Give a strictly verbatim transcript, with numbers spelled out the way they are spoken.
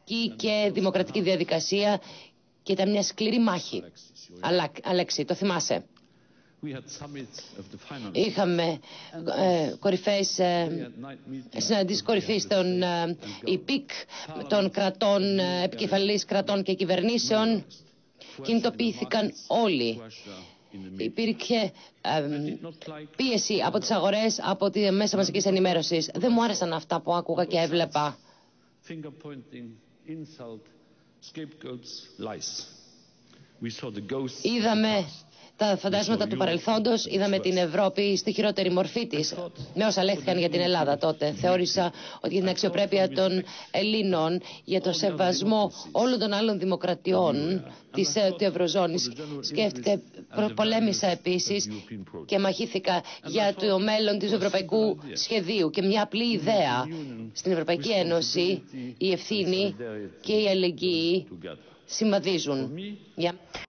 ειρηνική και δημοκρατική διαδικασία και ήταν μια σκληρή μάχη. Αλλά, Αλέξη, το θυμάσαι. Είχαμε ε, κορυφαίες ε, συναντήσεις κορυφής των ε, ι πι κ, των κρατών, ε, επικεφαλής κρατών και κυβερνήσεων. Κινητοποιήθηκαν όλοι. Υπήρχε ε, πίεση από τις αγορές, από τη μέσα μαζικής ενημέρωσης. Δεν μου άρεσαν αυτά που άκουγα και έβλεπα. Είδαμε τα φαντάσματα του παρελθόντος, είδαμε την Ευρώπη στη χειρότερη μορφή της, με όσα λέχθηκαν για την Ελλάδα τότε. Θεώρησα ότι για την αξιοπρέπεια των Ελλήνων, για το σεβασμό όλων των άλλων δημοκρατιών της του Ευρωζώνης, σκέφτηκα, πολέμησα επίσης και μαχήθηκα για το μέλλον του ευρωπαϊκού σχεδίου και μια απλή ιδέα. Στην Ευρωπαϊκή Ένωση η ευθύνη και η αλληλεγγύη συμβαδίζουν.